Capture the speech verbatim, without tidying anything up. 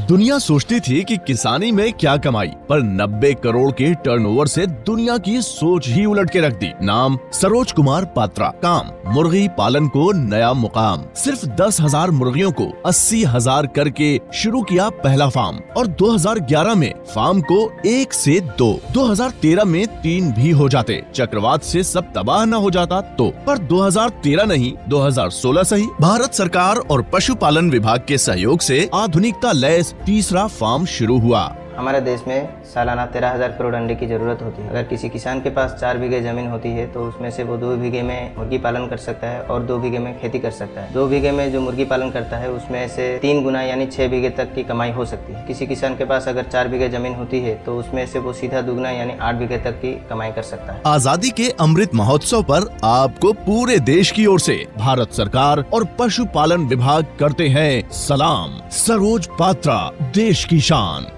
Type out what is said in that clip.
दुनिया सोचती थी कि किसानी में क्या कमाई, पर नब्बे करोड़ के टर्नओवर से दुनिया की सोच ही उलट के रख दी। नाम सरोज कुमार पात्रा, काम मुर्गी पालन को नया मुकाम। सिर्फ दस हजार मुर्गियों को अस्सी हजार करके शुरू किया पहला फार्म और दो हजार ग्यारह में फार्म को एक से दो, दो हजार तेरह में तीन भी हो जाते, चक्रवात से सब तबाह न हो जाता तो। पर दो हजार तेरह नहीं, दो हजार सोलह सही, भारत सरकार और पशुपालन विभाग के सहयोग से आधुनिकता लैस तीसरा फार्म शुरू हुआ। हमारे देश में सालाना तेरह हजार करोड़ अंडे की जरूरत होती है। अगर किसी किसान के पास चार बीघे जमीन होती है तो उसमें से वो दो बीघे में मुर्गी पालन कर सकता है और दो बीघे में खेती कर सकता है। दो बीघे में जो मुर्गी पालन करता है उसमें से तीन गुना यानी छह बीघे तक की कमाई हो सकती है। किसी किसान के पास अगर चार बीघे जमीन होती है तो उसमें से वो सीधा दुगना यानी आठ बीघे तक की कमाई कर सकता है। आजादी के अमृत महोत्सव पर आपको पूरे देश की ओर से भारत सरकार और पशुपालन विभाग करते हैं सलाम। सरोज पात्रा, देश की शान।